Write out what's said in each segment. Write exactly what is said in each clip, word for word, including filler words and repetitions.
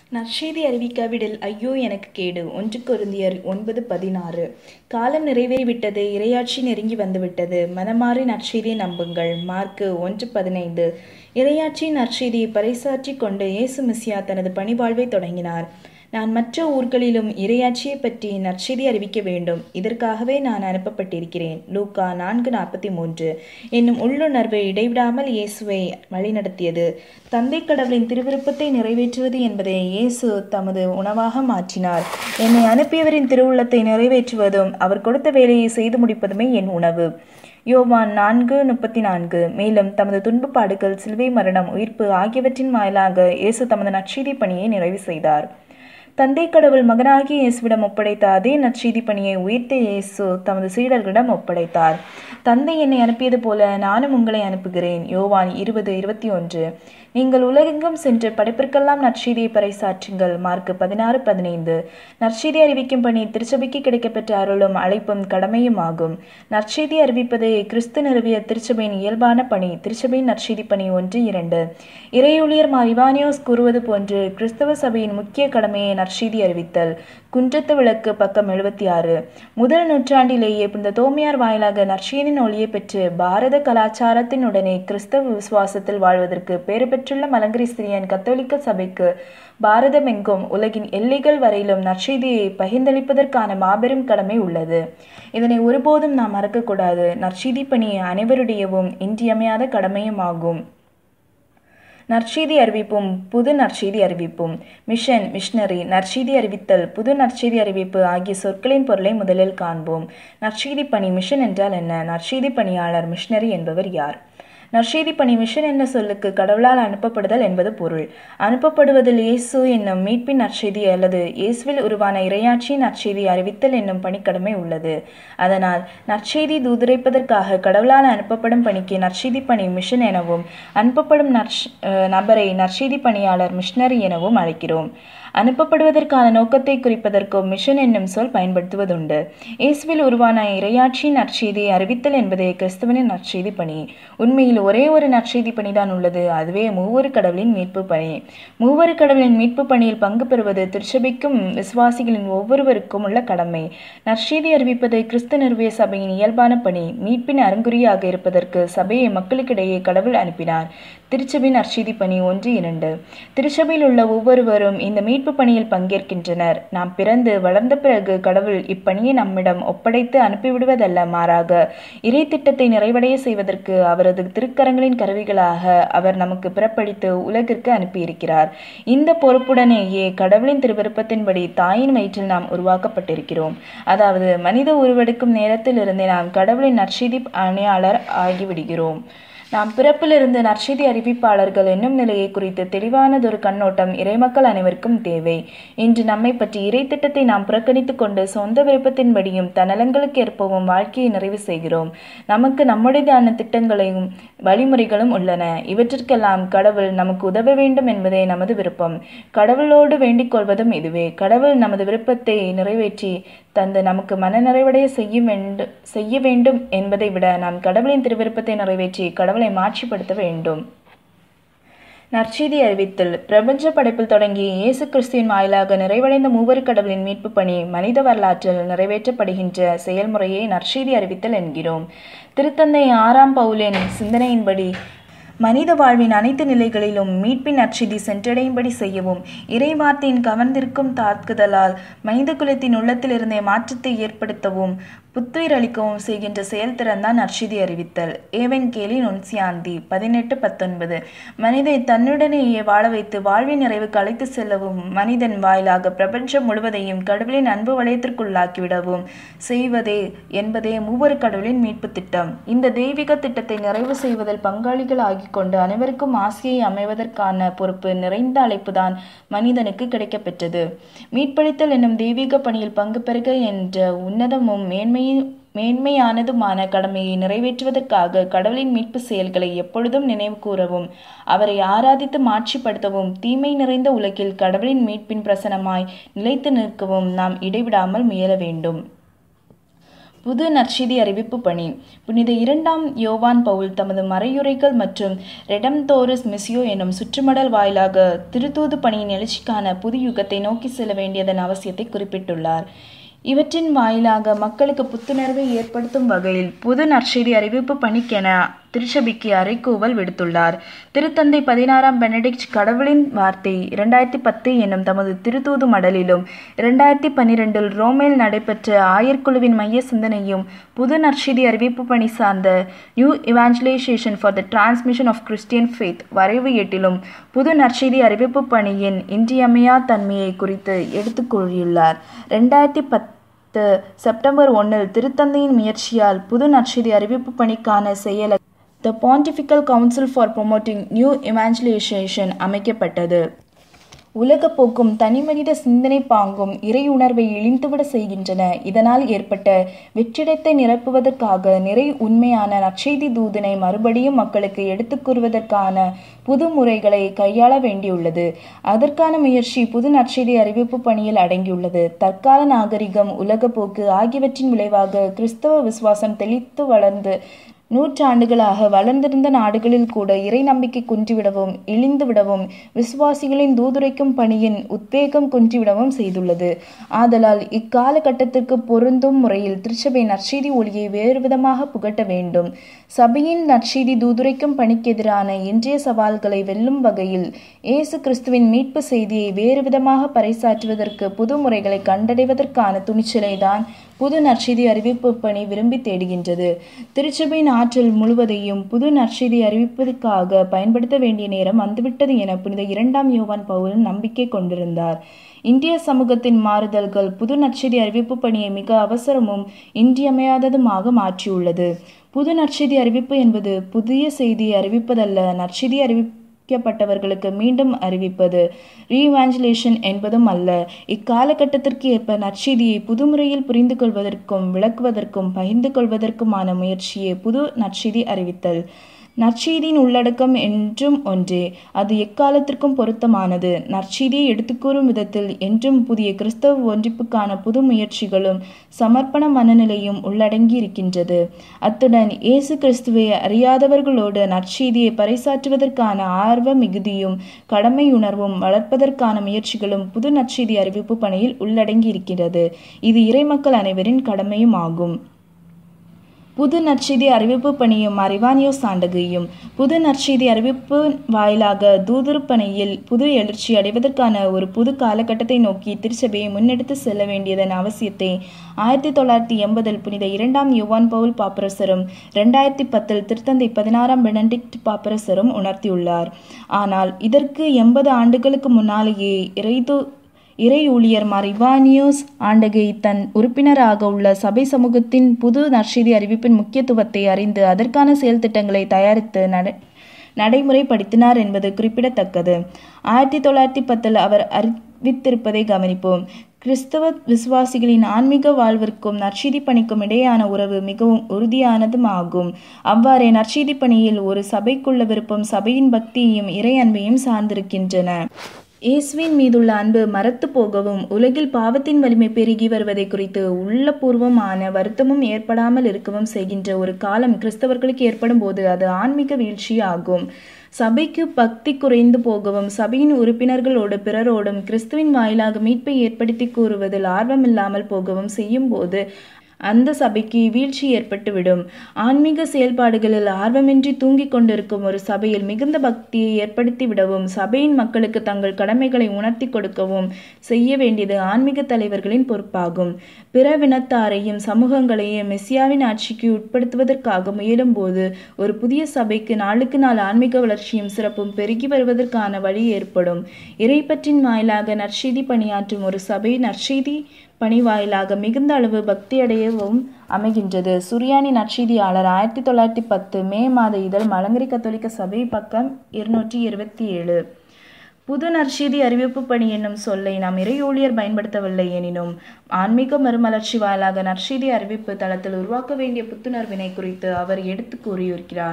நற்செய்தி அறிவிக்காவிடில் ஐயோ எனக்கு கேடு. ஒன்று கொரிந்தியர் ஒன்பது பதினாறு. காலம் நிறைவேறிவிட்டது, இறையாட்சி நெருங்கி வந்துவிட்டது, மனமாறி நற்செய்தியை நம்புங்கள். மார்க்கு ஒன்று பதினைந்து. இறையாட்சியின் நற்செய்தியை பறைசாற்றிக் கொண்டு இயேசு மெசியா தனது பணிவாழ்வை தொடங்கினார். நான் மற்ற ஊர்களிலும் இறையாட்சியை பற்றி நற்செய்தி அறிவிக்க வேண்டும், இதற்காகவே நான் அனுப்பப்பட்டிருக்கிறேன். லூக்கா நான்கு நாற்பத்தி மூன்று என்னும் உள்ளுணர்வு இடைவிடாமல் இயேசுவை வழிநடத்தியது. தந்தை கடவுளின் திருவிருப்பத்தை நிறைவேற்றுவது என்பதை இயேசு தமது உணவாக மாற்றினார். என்னை அனுப்பியவரின் திருவுள்ளத்தை நிறைவேற்றுவதும் அவர் கொடுத்த வேலையை செய்து முடிப்பதுமே என் உணவு. யோவான் நான்கு முப்பத்தி நான்கு. மேலும் தமது துன்பப்பாடுகள், சிலுவை மரணம், உயிர்ப்பு ஆகியவற்றின் வாயிலாக இயேசு தமது நற்செய்தி பணியை நிறைவு செய்தார். தந்தை கடவுள் மகனாகிய இயேசுவிடம் ஒப்படைத்த அதே நற்செய்தி பணியை உயிர்த்த இயேசு தமது சீடர்களிடம் ஒப்படைத்தார். தந்தை என்னை அனுப்பியது போல நானும் உங்களை அனுப்புகிறேன். யோவான் இருபது இருபத்தி ஒன்று. நீங்கள் உலகெங்கும் சென்று படைப்பிற்கெல்லாம் நற்செய்தியை பறைசாற்றுங்கள். மார்க்கு பதினாறு பதினைந்து. நற்செய்தி அறிவிக்கும் பணி திருச்சபைக்கு கிடைக்கப்பெற்ற அருளும் அழைப்பும் கடமையும் ஆகும். நற்செய்தி அறிவிப்பது கிறிஸ்து நிறுவிய திருச்சபையின் இயல்பான பணி. திருச்சபையின் நற்செய்தி பணி ஒன்று இரண்டு. இறையூழியர் மார் இவானியோஸ் கூறுவது போன்று கிறிஸ்தவ சபையின் முக்கிய கடமையை நற்செய்தி அறிவித்தல். குன்றத்து விளக்கு, பக்கம் எழுபத்தி ஆறு. முதல் நூற்றாண்டிலேயே புனித தோமையார் வாயிலாக நற்செய்தியின் ஒளியை பெற்று பாரத கலாச்சாரத்தினுடனே கிறிஸ்தவ விசுவாசத்தில் வாழ்வதற்கு பேறு பெற்றுள்ள மலங்கரி சிரியன் கத்தோலிக்க சபைக்கு பாரதமெங்கும் உலகின் எல்லைகள் வரையிலும் நற்செய்தியை பகிர்ந்தளிப்பதற்கான மாபெரும் கடமை உள்ளது. இதனை ஒருபோதும் நாம் மறக்கக்கூடாது. நற்செய்தி பணி அனைவருடையவும் இன்றியமையாத கடமையும் ஆகும். நற்செய்தி அறிவிப்பும் புது நற்செய்தி அறிவிப்பும். மிஷன், மிஷனரி, நற்செய்தி அறிவித்தல், புது நற்செய்தி அறிவிப்பு ஆகிய சொற்களின் பொருளை முதலில் காண்போம். நற்செய்தி பணி. மிஷன் என்றால் என்ன? நற்செய்தி பணியாளர், மிஷனரி என்பவர் யார்? நற்செய்தி பணி. மிஷன் என்ற சொல்லுக்கு கடவுளால் அனுப்பப்படுதல் என்பது பொருள். அனுப்பப்படுவதில் இயேசு என்னும் மீட்பின் நற்செய்தி அல்லது இயேசுவில் உருவான இறையாட்சியின் நற்செய்தி அறிவித்தல் என்னும் பணிக்கடமை உள்ளது. அதனால் நற்செய்தி தூதுரைப்பதற்காக கடவுளால் அனுப்பப்படும் பணிக்கு நற்செய்தி பணி மிஷன் எனவும், அனுப்பப்படும் நற் நபரை நற்செய்தி பணியாளர், மிஷனரி எனவும் அழைக்கிறோம். அனுப்பப்படுவதற்கான நோக்கத்தை குறிப்பதற்கும் மிஷன் என்னும் சொல் பயன்படுத்துவதுண்டு. இயேசுவில் உருவான இறையாட்சியின் நற்செய்தியை அறிவித்தல் என்பதே கிறிஸ்துவனின் நற்செய்தி பணி. உண்மையில் ஒரே ஒரு நற்செய்தி பணிதான் உள்ளது, அதுவே மூவரு கடவுளின் மீட்பு பணி. மூவரு கடவுளின் மீட்பு பணியில் பங்கு பெறுவது திருச்சபைக்கும் விசுவாசிகளின் ஒவ்வொருவருக்கும் உள்ள கடமை. நற்செய்தி அறிவிப்பது கிறிஸ்து நிறுவிய சபையின் இயல்பான பணி. மீட்பின் அருங்குறியாக இருப்பதற்கு சபையை மக்களுக்கிடையே கடவுள் அனுப்பினார். திருச்சபை நற்செய்தி பணி ஒன்று இரண்டு. திருச்சபையில் உள்ள ஒவ்வொருவரும் இந்த மீட்பு பணியில் பங்கேற்கின்றனர். நாம் பிறந்து வளர்ந்த பிறகு கடவுள் இப்பணியை நம்மிடம் ஒப்படைத்து அனுப்பிவிடுவதல்ல, மாறாக இறை திட்டத்தை நிறைவடைய செய்வதற்கு அவரது திருக்கரங்களின் கருவிகளாக அவர் நமக்கு பிறப்பளித்து உலகிற்கு அனுப்பியிருக்கிறார். இந்த பொறுப்புடனேயே கடவுளின் திருவிருப்பத்தின்படி தாயின் வயிற்றில் நாம் உருவாக்கப்பட்டிருக்கிறோம். அதாவது மனித உருவெடுக்கும் நேரத்தில் இருந்தே நாம் கடவுளின் நற்செய்தி பணியாளர் ஆகிவிடுகிறோம். நாம் பிறப்பிலிருந்து நற்செய்தி அறிவிப்பாளர்கள் என்னும் நிலையை குறித்து தெளிவானதொரு கண்ணோட்டம் இறைமக்கள் அனைவருக்கும் தேவை. இன்று நம்மை பற்றி இறை திட்டத்தை நாம் புறக்கணித்துக் கொண்டு சொந்த விருப்பத்தின்படியும் தன்னலங்களுக்கு ஏற்பவும் வாழ்க்கையை நிறைவு செய்கிறோம். நமக்கு நம்முடையதான திட்டங்களையும் வழிமுறைகளும் உள்ளன. இவற்றிற்கெல்லாம் கடவுள் நமக்கு உதவ வேண்டும் என்பதே நமது விருப்பம். கடவுளோடு வேண்டிக் கொள்வதும் இதுவே. கடவுள் நமது விருப்பத்தை நிறைவேற்றி தந்து நமக்கு மனநிறைவடைய செய்ய வேண்டும் செய்ய வேண்டும் என்பதை விட நாம் கடவுளின் திருவிருப்பத்தை நிறைவேற்றி கடவுளை மாட்சிப்படுத்த வேண்டும். நற்செய்தி அறிவித்தல். பிரபஞ்ச படைப்பில் தொடங்கி இயேசு கிறிஸ்துவின் வாயிலாக நிறைவடைந்த மூவரு கடவுளின் மீட்பு பணி மனித வரலாற்றில் நிறைவேற்றப்படுகின்ற செயல்முறையை நற்செய்தி அறிவித்தல் என்கிறோம். திருத்தந்தை ஆறாம் பவுலின் சிந்தனையின்படி மனித வாழ்வின் அனைத்து நிலைகளிலும் மீட்பின் நற்செய்தி சென்றடையும்படி செய்யவும், இறை வார்த்தையின் கவர்ந்திருக்கும் தாக்குதலால் மனித குலத்தின் உள்ளத்திலிருந்தே மாற்றத்தை ஏற்படுத்தவும் புத்துயிர் அளிக்கவும் செய்கின்ற செயல்திறன்தான் நற்செய்தி அறிவித்தல். ஏவன்கேலி நுன்சியாந்தி பதினெட்டு பத்தொன்பது. மனிதை தன்னுடனேயே வாழ வைத்து வாழ்வின் நிறைவுக்கு அழைத்து செல்லவும், மனிதன் வாயிலாக பிரபஞ்சம் முழுவதையும் கடவுளின் அன்பு வளையத்திற்குள்ளாக்கிவிடவும் செய்வதே என்பதே மூவரு கடவுளின் மீட்பு திட்டம். இந்த தெய்வீக திட்டத்தை நிறைவு செய்வதில் பங்காளிகள் ஆகி கொண்டு அனைவருக்கும் ஆசையை அமைவதற்கான பொறுப்பு நிறைந்த அழைப்புதான் மனிதனுக்கு கிடைக்கப்பெற்றது. மீட்பளித்தல் என்னும் தெய்வீக பணியில் பங்கு பெறுக என்ற உன்னதமும் மேன்மை மேன்மையானதுமான கடமையை நிறைவேற்றுவதற்காக கடவுளின் மீட்பு செயல்களை எப்பொழுதும் நினைவு கூறவும், அவரை ஆராதித்து மாட்சிப்படுத்தவும், தீமை நிறைந்த உலகில் கடவுளின் மீட்பின் பிரசனமாய் நிலைத்து நிற்கவும் நாம் இடைவிடாமல் முயல வேண்டும். புது நற்செய்தி அறிவிப்பு பணி. புனித இரண்டாம் யோவான் பவுல் தமது மறையுரைகள் மற்றும் ரெடம்தோரிஸ் மிஸ்ஸியோ எனும் சுற்றுமடல் வாயிலாக திருத்தூது பணியின் எழுச்சிக்கான புது யுகத்தை நோக்கி செல்ல வேண்டியதன் அவசியத்தை குறிப்பிட்டுள்ளார். இவற்றின் வாயிலாக மக்களுக்கு புத்துணர்வை ஏற்படுத்தும் வகையில் புது நற்செய்தி அறிவிப்பு பணிக்கென திருச்சபைக்கு அறைகூவல் விடுத்துள்ளார். திருத்தந்தை பதினாறாம் பெனடிக்ட் கடவுளின் வார்த்தை இரண்டாயிரத்தி பத்து என்னும் தமது திருத்தூது மடலிலும் இரண்டாயிரத்தி பன்னிரெண்டில் ரோமில் நடைபெற்ற ஆயர்குழுவின் மைய சிந்தனையும் புது நற்செய்தி அறிவிப்பு பணி சார்ந்த new evangelisation for the transmission of Christian faith வரைவு எட்டிலும் புது நற்செய்தி அறிவிப்பு பணியின் இன்றியமையா தன்மையை குறித்து எடுத்து கூறியுள்ளார். ரெண்டாயிரத்தி பத்து செப்டம்பர் ஒன்றில் திருத்தந்தையின் முயற்சியால் புது நற்செய்தி அறிவிப்பு பணிக்கான செயல the pontifical council for promoting new evangelisation அமைக்கப்பட்டது. உலகப்போக்கும் தனிமனித சிந்தனை பாங்கும் இறை உணர்வை இழிந்துவிட செய்கின்றன. இதனால் ஏற்பட்ட வெற்றிடத்தை நிரப்புவதற்காக நிறை உண்மையான நற்செய்தி தூதனை மறுபடியும் மக்களுக்கு எடுத்துக் கூறுவதற்கான புது முறைகளை கையாள வேண்டியுள்ளது. அதற்கான முயற்சி புது நற்செய்தி அறிவிப்பு பணியில் அடங்கியுள்ளது. தற்கால நாகரிகம், உலகப்போக்கு ஆகியவற்றின் விளைவாக கிறிஸ்தவ விசுவாசம் தெளித்து வளர்ந்து நூற்றாண்டுகளாக வளர்ந்திருந்த நாடுகளில் கூட இறை நம்பிக்கை குன்றிவிடவும் இழிந்துவிடவும் விசுவாசிகளின் தூதுரைக்கும் பணியின் உத்வேகம் குன்றிவிடவும் செய்துள்ளது. ஆதலால் இக்காலகட்டத்திற்கு பொருந்தும் முறையில் திருச்சபை நற்செய்தி ஒளியை வேறு விதமாக புகட்ட வேண்டும். சபையின் நற்செய்தி தூதுரைக்கும் பணிக்கு எதிரான இன்றைய சவால்களை வெல்லும் வகையில் இயேசு கிறிஸ்துவின் மீட்பு செய்தியை வேறு விதமாக பறைசாற்றுவதற்கு புது முறைகளை கண்டடைவதற்கான துணிச்சலை தான் புது நற்செய்தி அறிவிப்பு பணி விரும்பி தேடுகின்றது. திருச்சபையின் ஆற்றல் முழுவதையும் புது நற்செய்தி அறிவிப்பதற்காக பயன்படுத்த வேண்டிய நேரம் வந்துவிட்டது என புனித இரண்டாம் யோவான் பவுல் நம்பிக்கை கொண்டிருந்தார். இந்திய சமூகத்தின் மாறுதல்கள் புது நற்செய்தி அறிவிப்பு பணியை மிக அவசரமும் இன்றியமையாததுமாக மாற்றியுள்ளது. புது நற்செய்தி அறிவிப்பு என்பது புதிய செய்தியை அறிவிப்பதல்ல, நற்செய்தி அறிவிக்கப்பட்டவர்களுக்கு மீண்டும் அறிவிப்பது. ரீவாஞ்சலேஷன் என்பதும் அல்ல. இக்காலகட்டத்திற்கு ஏற்ப நற்செய்தியை புதுமுறையில் புரிந்து கொள்வதற்கும் விளக்குவதற்கும் பகிர்ந்து கொள்வதற்குமான முயற்சியே புது நற்செய்தி அறிவித்தல். நற்செய்தியின் உள்ளடக்கம் என்றும் ஒன்றே, அது எக்காலத்திற்கும் பொருத்தமானது. நற்செய்தியை எடுத்துக்கூறும் விதத்தில் என்றும் புதிய கிறிஸ்தவ ஒன்றிப்புக்கான புது முயற்சிகளும் சமர்ப்பண மனநிலையும் உள்ளடங்கி இருக்கின்றது. அத்துடன் இயேசு கிறிஸ்துவை அறியாதவர்களோடு நற்செய்தியை பறைசாற்றுவதற்கான ஆர்வ மிகுதியும் கடமையுணர்வும் வளர்ப்பதற்கான முயற்சிகளும் புது நற்செய்தி அறிவிப்பு பணியில் உள்ளடங்கி இருக்கிறது. இது இறைமக்கள் அனைவரின் கடமையும் ஆகும். புது நற்செய்தி அறிவிப்பு பணியும் அறிவானியோ சாண்டகையும். புது நற்செய்தி அறிவிப்பு வாயிலாக தூதுருப்பணியில் புது எழுச்சி அடைவதற்கான ஒரு புது காலகட்டத்தை நோக்கி திருச்சபையை முன்னெடுத்து செல்ல வேண்டியதன் அவசியத்தை ஆயிரத்தி தொள்ளாயிரத்தி எண்பதில் புனித இரண்டாம் யோவான் பவுல் பாப்பரசரும் இரண்டாயிரத்தி பத்தில் திருத்தந்தை பதினாறாம் பெனடிக்ட் பாப்பரசரும் உணர்த்தியுள்ளார். ஆனால் இதற்கு எண்பது ஆண்டுகளுக்கு முன்னாலேயே இறைது இறை ஊழியர் மார் இவானியோஸ் ஆண்டகை தன் உறுப்பினராக உள்ள சபை சமூகத்தின் புது நற்செய்தி அறிவிப்பின் முக்கியத்துவத்தை அறிந்து அதற்கான செயல் திட்டங்களை தயாரித்து நடை நடைமுறைப்படுத்தினார் என்பது குறிப்பிடத்தக்கது. ஆயிரத்தி தொள்ளாயிரத்தி பத்தில் அவர் அறிவித்திருப்பதை கவனிப்போம். கிறிஸ்தவ விசுவாசிகளின் ஆன்மீக வாழ்விற்கும் நற்செய்தி பணிக்கும் இடையேயான உறவு மிகவும் உறுதியானதும் ஆகும். அவ்வாறே நற்செய்தி பணியில் ஒரு சபைக்குள்ள விருப்பம் சபையின் பக்தியையும் இறை அன்பையும் சார்ந்திருக்கின்றன. இயேசுவின் மீதுள்ள அன்பு மரத்து போகவும் உலகில் பாவத்தின் வலிமை பெருகி வருவதை குறித்து உள்ளபூர்வமான வருத்தமும் ஏற்படாமல் இருக்கவும் செய்கின்ற ஒரு காலம் கிறிஸ்தவர்களுக்கு ஏற்படும் போது அது ஆன்மீக வீழ்ச்சி ஆகும். சபைக்கு பக்தி குறைந்து போகவும் சபையின் உறுப்பினர்களோடு பிறரோடும் கிறிஸ்துவின் வாயிலாக மீட்பை ஏற்படுத்தி கூறுவதில் ஆர்வமில்லாமல் போகவும் செய்யும் போது அந்த சபைக்கு வீழ்ச்சி ஏற்பட்டுவிடும். ஆன்மீக செயல்பாடுகளில் ஆர்வமின்றி தூங்கிக் கொண்டிருக்கும் ஒரு சபையில் மிகுந்த பக்தியை ஏற்படுத்தி விடவும் சபையின் மக்களுக்கு தங்கள் கடமைகளை உணர்த்தி கொடுக்கவும் செய்ய வேண்டியது ஆன்மீக தலைவர்களின் பொறுப்பாகும். பிறவினத்தாரையும் சமூகங்களையும் மெசியாவின் ஆட்சிக்கு உட்படுத்துவதற்காக முயலும் போது ஒரு புதிய சபைக்கு நாளுக்கு நாள் ஆன்மீக வளர்ச்சியும் சிறப்பும் பெருகி வருவதற்கான வழி ஏற்படும். இறைப்பற்றின் வாயிலாக நற்செய்தி பணியாற்றும் ஒரு சபை நற்செய்தி பணி வாயிலாக மிகுந்த அளவு பக்தியடையவும் அமைகின்றது. சுரியானி நற்செய்தியாளர் ஆயிரத்தி தொள்ளாயிரத்தி பத்து மே மாத இதழ் மலங்கரி கத்தோலிக்க சபை பக்கம் இருநூற்றி இருபத்தி ஏழு. புது நற்செய்தி அறிவிப்பு பணி என்னும் சொல்லை நாம் இறை ஊழியர் பயன்படுத்தவில்லை எனினும் ஆன்மீக மறுமலர்ச்சி வாயிலாக நற்செய்தி அறிவிப்பு தளத்தில் உருவாக்க வேண்டிய புத்துணர்வினை குறித்து அவர் எடுத்து கூறியிருக்கிறார்.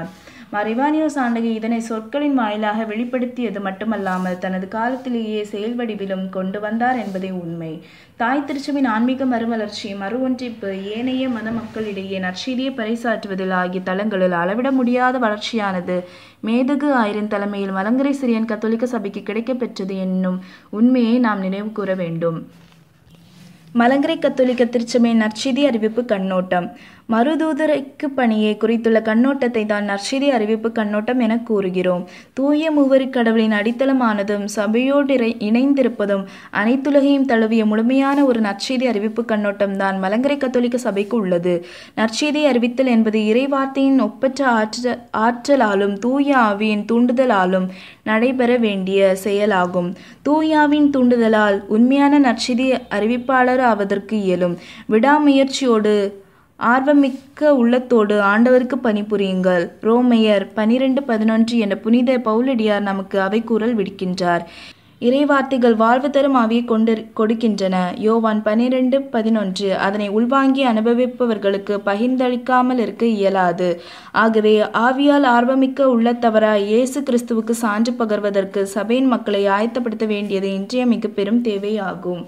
மறைவானியோஸ் ஆண்டகை இதனை சொற்களின் வாயிலாக வெளிப்படுத்தியது மட்டுமல்லாமல் தனது காலத்திலேயே செயல் வடிவிலும் கொண்டு வந்தார் என்பதே உண்மை. தாய் திருச்சபின் ஆன்மீக மறுமலர்ச்சி, மறு ஒன்றிப்பு, ஏனைய மத மக்களிடையே நற்செய்தியை பறைசாற்றுவதில் ஆகிய தளங்களில் அளவிட முடியாத வளர்ச்சியானது மேதகு ஆயரின் தலைமையில் மலங்கரை சிரியன் கத்தோலிக்க சபைக்கு கிடைக்கப் பெற்றது என்னும் உண்மையை நாம் நினைவு கூற வேண்டும். மலங்கரை கத்தோலிக்க திருச்சபையின் நற்செய்தி அறிவிப்பு கண்ணோட்டம். மறுதூதரைக்கு பணியை குறித்துள்ள கண்ணோட்டத்தை தான் நற்செய்தி அறிவிப்பு கண்ணோட்டம் என கூறுகிறோம். தூய மூவரு கடவுளின் அடித்தளமானதும் சபையோடு இணைந்திருப்பதும் அனைத்துலகையும் தழுவிய முழுமையான ஒரு நற்செய்தி அறிவிப்பு கண்ணோட்டம் தான் மலங்கரை கத்தோலிக்க சபைக்கு உள்ளது. நற்செய்தி அறிவித்தல் என்பது இறைவார்த்தையின் ஒப்பற்ற ஆற்ற ஆற்றலாலும் தூய ஆவியின் தூண்டுதலாலும் நடைபெற வேண்டிய செயலாகும். தூயாவின் தூண்டுதலால் உண்மையான நற்செய்தி அறிவிப்பாளர் ஆவதற்கு இயலும். விடாமுயற்சியோடு ஆர்வமிக்க உள்ளத்தோடு ஆண்டவருக்கு பணிபுரியுங்கள். ரோமையர் பனிரெண்டு பதினொன்று என்ற புனித பவுலடியார் நமக்கு அவை கூறல் விடுக்கின்றார். இறைவார்த்தைகள் வாழ்வு தரும் ஆவியை கொண்டு கொடுக்கின்றன. யோவான் பனிரெண்டு பதினொன்று. அதனை உள்வாங்கி அனுபவிப்பவர்களுக்கு பகிர்ந்தளிக்காமல் இருக்க இயலாது. ஆகவே ஆவியால் ஆர்வமிக்க உள்ளத்தவராய் இயேசு கிறிஸ்துவுக்கு சான்று பகர்வதற்கு சபையின் மக்களை ஆயத்தப்படுத்த வேண்டியது இன்றைய மிக பெரும் தேவையாகும்.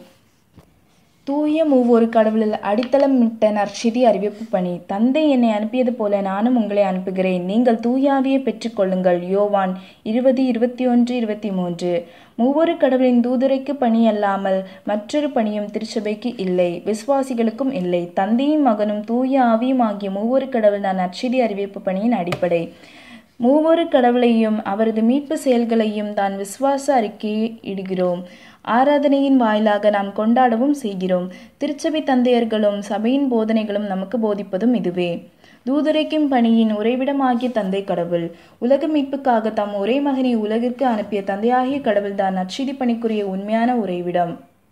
தூய மூவொரு கடவுளில் அடித்தளமிட்ட நற்செய்தி அறிவிப்பு பணி. தந்தை என்னை அனுப்பியது போல நானும் உங்களை அனுப்புகிறேன். நீங்கள் தூயாவியை பெற்றுக்கொள்ளுங்கள். யோவான் இருபது இருபத்தி ஒன்று இருபத்தி மூன்று. மூவொரு கடவுளின் தூதுரைக்கு பணி அல்லாமல் மற்றொரு பணியும் திருச்சபைக்கு இல்லை, விசுவாசிகளுக்கும் இல்லை. தந்தையும் மகனும் தூய ஆவியும் ஆகிய மூவொரு கடவுள் தான் நற்செய்தி அறிவிப்பு பணியின் அடிப்படை. மூவொரு கடவுளையும் அவரது மீட்பு செயல்களையும் தான் விசுவாச அறிக்கையை இடுகிறோம். ஆராதனையின் வாயிலாக நாம் கொண்டாடவும் செய்கிறோம். திருச்சபை தந்தையர்களும் சபையின் போதனைகளும் நமக்கு போதிப்பதும் இதுவே. தூதுரைக்கும் பணியின் உறைவிடமாகிய தந்தை கடவுள். உலக மீட்புக்காக தம் ஒரே மகனை உலகிற்கு அனுப்பிய தந்தையாகிய கடவுள் தான் நற்செய்தி பணிக்குரிய உண்மையான உறைவிடம்.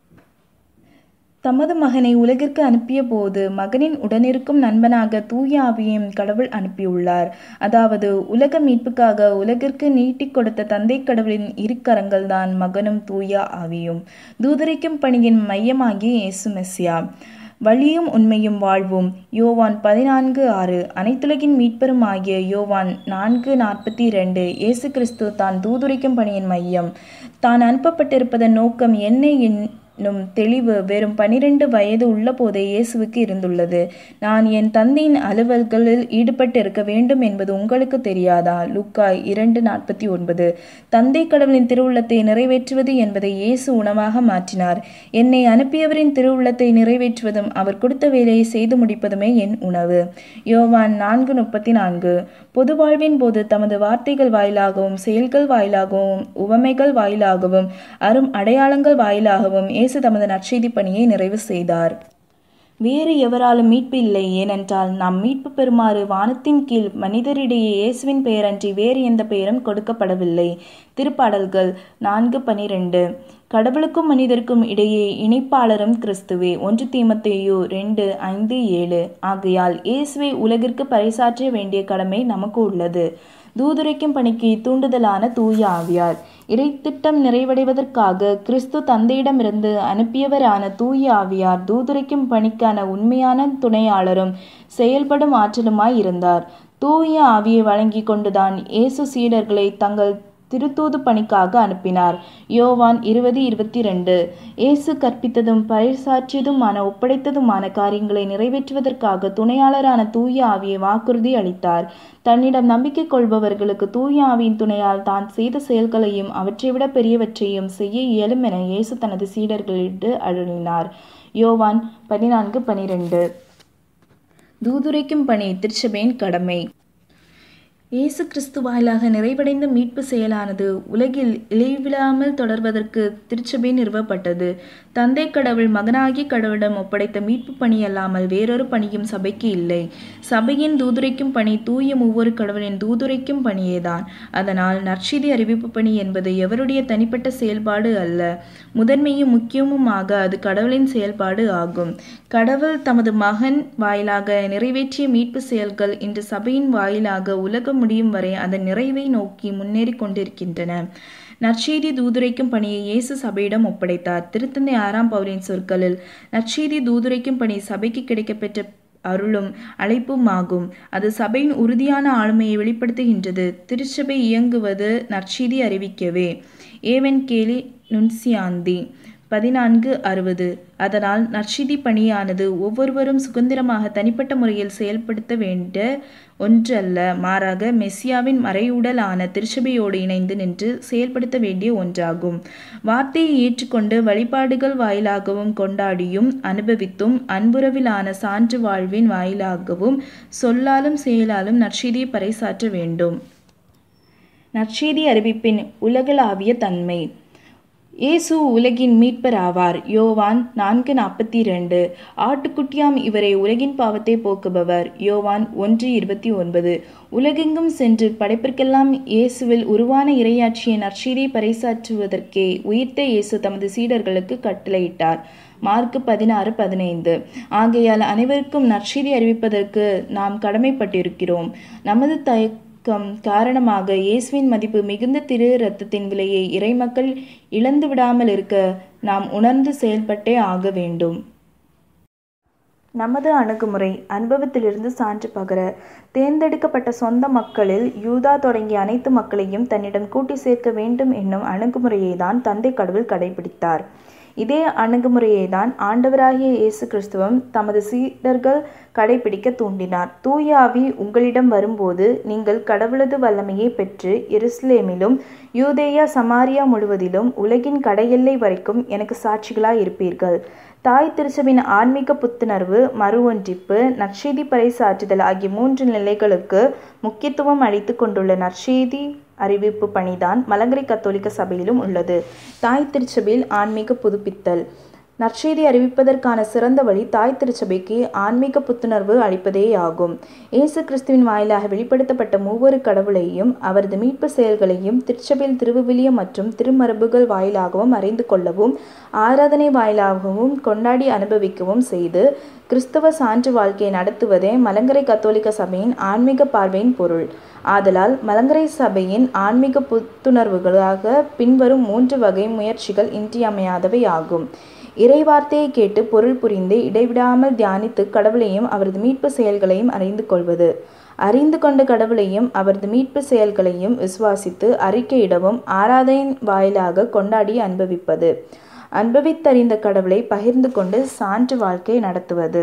தமது மகனை உலகிற்கு அனுப்பிய போது மகனின் உடனிருக்கும் நண்பனாக தூய ஆவியையும் கடவுள் அனுப்பியுள்ளார். அதாவது உலக மீட்புக்காக உலகிற்கு நீட்டிக் கொடுத்த தந்தை கடவுளின் இரு கரங்கள் தான் மகனும் தூய ஆவியும். தூதரைக்கும் பணியின் மையமாகிய இயேசு மெசியா. வழியும் உண்மையும் வாழ்வும். யோவான் பதினான்கு ஆறு. அனைத்துலகின் மீட்பெரும் ஆகிய யோவான் நான்கு நாற்பத்தி இரண்டு. இயேசு கிறிஸ்து தான் தூதுரைக்கும் பணியின் மையம். தான் அனுப்பப்பட்டிருப்பதன் நோக்கம் என்ன என்னும் தெளிவு வெறும் பனிரெண்டு வயது உள்ள போதே இயேசுவுக்கு இருந்துள்ளது. நான் என் தந்தையின் அலுவல்களில் ஈடுபட்டு இருக்க வேண்டும் என்பது உங்களுக்கு தெரியாதா? லூக்கா இரண்டு நாற்பத்தி ஒன்பது. தந்தை கடவுளின் திருவுள்ளத்தை நிறைவேற்றுவது என்பதை இயேசு உணவாக மாற்றினார். என்னை அனுப்பியவரின் திருவுள்ளத்தை நிறைவேற்றுவதும் அவர் கொடுத்த வேலையை செய்து முடிப்பதுமே என் உணவு. யோவான் நான்கு முப்பத்தி நான்கு. பொது வாழ்வின் போது தமது வார்த்தைகள் வாயிலாகவும் செயல்கள் வாயிலாகவும் உவமைகள் வாயிலாகவும் அரும் அடையாளங்கள் வாயிலாகவும் இயேசு தமது நற்செய்தி பணியை நிறைவு செய்தார். வேறு எவராலும் மீட்பு இல்லை. ஏனென்றால் நாம் மீட்பு பெறுமாறு வானத்தின் கீழ் மனிதரிடையே இயேசுவின் பெயரன்றி வேறு எந்த பெயரும் கொடுக்கப்படவில்லை. திருப்பாடல்கள் நான்கு பனிரெண்டு. கடவுளுக்கும் மனிதருக்கும் இடையே இணைப்பாளரும் கிறிஸ்துவே. ஒன்று தீமோத்தேயு ரெண்டு ஐந்து ஏழு. ஆகையால் இயேசுவை உலகிற்கு பறைசாற்ற வேண்டிய கடமை நமக்கு உள்ளது. தூதுரைக்கும் பணிக்கு தூண்டுதலான தூய ஆவியார். இறைத்திட்டம் நிறைவடைவதற்காக கிறிஸ்து தந்தையிடமிருந்து அனுப்பியவரான தூய ஆவியார் தூதுரைக்கும் பணிக்கான உண்மையான துணையாளரும் செயல்படும் ஆற்றலுமாய் இருந்தார். தூய ஆவியை வழங்கி கொண்டுதான் இயேசு சீடர்களை தங்கள் திருத்தூது பணிக்காக அனுப்பினார். யோவான் இருபது இருபத்தி ரெண்டு. இயேசு கற்பித்ததும் பறைசாற்றியதுமான ஒப்படைத்ததுமான காரியங்களை நிறைவேற்றுவதற்காக துணையாளரான தூய ஆவியை வாக்குறுதி அளித்தார். தன்னிடம் நம்பிக்கை கொள்பவர்களுக்கு தூய ஆவியின் துணையால் தான் செய்த செயல்களையும் அவற்றை விட பெரியவற்றையும் செய்ய இயலும் என இயேசு தனது சீடர்களிட்டு அருளினார். யோவான் பதினான்கு பனிரெண்டு. தூதுரைக்கும் பணி திருச்சபையின் கடமை. இயேசு கிறிஸ்து வாயிலாக நிறைவடைந்த மீட்பு செயலானது உலகில் இழைவிடாமல் தொடர்வதற்கு திருச்சபை நிறுவப்பட்டது. தந்தை கடவுள் மகனாகி கடவுளிடம் ஒப்படைத்த மீட்பு பணி அல்லாமல் வேறொரு பணியும் சபைக்கு இல்லை. சபையின் தூதுரைக்கும் பணி தூய மூவொரு கடவுளின் தூதுரைக்கும் பணியேதான். அதனால் நற்செய்தி அறிவிப்பு பணி என்பது எவருடைய தனிப்பட்ட செயல்பாடு அல்ல. முதன்மையும் முக்கியமுமாக அது கடவுளின் செயல்பாடு ஆகும். கடவுள் தமது மகன் வாயிலாக நிறைவேற்றிய மீட்பு செயல்கள் இன்று சபையின் வாயிலாக உலக முடியும் வரை அதன் நிறைவை நோக்கி முன்னேறி கொண்டிருக்கின்றன. நற்செய்தி தூதுரைக்கும் பணியை இயேசு சபையிடம் ஒப்படைத்தார். திருத்தந்தை ஆறாம் பவுலின் சொற்களில் நற்செய்தி தூதுரைக்கும் பணி சபைக்கு கிடைக்கப்பெற்ற அருளும் அழைப்புமாகும். அது சபையின் உறுதியான ஆளுமையை வெளிப்படுத்துகின்றது. திருச்சபை இயங்குவது நற்செய்தி அறிவிக்கவே. ஏவன்கேலி நுன்சியாந்தி பதினான்கு அறுபது. அதனால் நற்செய்தி பணியானது ஒவ்வொருவரும் சுதந்திரமாக தனிப்பட்ட முறையில் செயல்படுத்த வேண்டிய ஒன்றல்ல, மாறாக மெசியாவின் மறையுடலான திருச்சபையோடு இணைந்து நின்று செயல்படுத்த வேண்டிய ஒன்றாகும். வார்த்தையை ஏற்றுக்கொண்டு வழிபாடுகள் வாயிலாகவும் கொண்டாடியும் அனுபவித்தும் அன்புறவிலான சான்று வாழ்வின் வாயிலாகவும் சொல்லாலும் செயலாலும் நற்செய்தியை பறைசாற்ற வேண்டும். நற்செய்தி அறிவிப்பின் உலகளாவிய தன்மை. இயேசு உலகின் மீட்பர் ஆவார். யோவான் நான்கு நாற்பத்தி இரண்டு. ஆட்டுக்குட்டியாம் இவரே உலகின் பாவத்தை போக்குபவர். யோவான் ஒன்று இருபத்தி ஒன்பது. உலகெங்கும் சென்று படைப்பிற்கெல்லாம் இயேசுவில் உருவான இறையாட்சியை நற்செய்தியை பறைசாற்றுவதற்கே உயிர்த்த இயேசு தமது சீடர்களுக்கு கட்டளையிட்டார். மார்க்கு பதினாறு பதினைந்து. ஆகையால் அனைவருக்கும் நற்செய்தி அறிவிப்பதற்கு நாம் கடமைப்பட்டிருக்கிறோம். நமது தய காரணமாக இயேசுவின் மதிப்பு மிகுந்த திரு இரத்தத்தின் விலையை இறைமக்கள் இழந்து விடாமல் இருக்க நாம் உணர்ந்து செயல்பட்டே ஆக வேண்டும். நமது அணுகுமுறை அனுபவத்திலிருந்து சான்று பகர தேர்ந்தெடுக்கப்பட்ட சொந்த மக்களில் யூதா தொடங்கிய அனைத்து மக்களையும் தன்னிடம் கூட்டி சேர்க்க வேண்டும் என்னும் அணுகுமுறையை தான் தந்தை கடவுள் கடைபிடித்தார். இதே அணுகுமுறையை தான் ஆண்டவராகிய இயேசு கிறிஸ்துவும் தமது சீடர்கள் கடைபிடிக்க தூண்டினார். தூய ஆவி உங்களிடம் வரும்போது நீங்கள் கடவுளது வல்லமையை பெற்று எருசலேமிலும் யூதேயா சமாரியா முழுவதிலும் உலகின் கடையெல்லை வரைக்கும் எனக்கு சாட்சிகளாய் இருப்பீர்கள். தாய் திருச்சபின் ஆன்மீக புத்துணர்வு, மறு ஒன்றிப்பு, நற்செய்தி பறைசாற்றுதல் ஆகிய மூன்று நிலைகளுக்கு முக்கியத்துவம் அளித்து கொண்டுள்ள நற்செய்தி அறிவிப்பு பணிதான் மலங்கரை கத்தோலிக்க சபையிலும் உள்ளது. தாய் திருச்சபையில் ஆன்மீக புதுப்பித்தல். நற்செய்தி அறிவிப்பதற்கான சிறந்த வழி தாய் திருச்சபைக்கு ஆன்மீக புத்துணர்வு அளிப்பதேயாகும். இயேசு கிறிஸ்துவின் வாயிலாக வெளிப்படுத்தப்பட்ட மூவொரு கடவுளையும் அவரது மீட்பு செயல்களையும் திருச்சபையில் திருவிவிலியம் மற்றும் திருமரபுகள் வாயிலாகவும் அறிந்து கொள்ளவும் ஆராதனை வாயிலாகவும் கொண்டாடி அனுபவிக்கவும் செய்து கிறிஸ்தவ சான்று வாழ்க்கையை நடத்துவதே மலங்கரை கத்தோலிக்க சபையின் ஆன்மீக பார்வையின் பொருள். ஆதலால் மலங்கரை சபையின் ஆன்மீக புத்துணர்வுகளாக பின்வரும் மூன்று வகை முயற்சிகள் இன்றியமையாதவை ஆகும். இறைவார்த்தையை கேட்டு பொருள் புரிந்து இடைவிடாமல் தியானித்து கடவுளையும் அவரது மீட்பு செயல்களையும் அறிந்து கொள்வது. அறிந்து கொண்ட கடவுளையும் அவரது மீட்பு செயல்களையும் விசுவாசித்து அறிக்கையிடவும் ஆராதனை வாயிலாக கொண்டாடி அனுபவிப்பது. அனுபவித்தறிந்த கடவுளை பகிர்ந்து கொண்டு சான்று வாழ்க்கை நடத்துவது.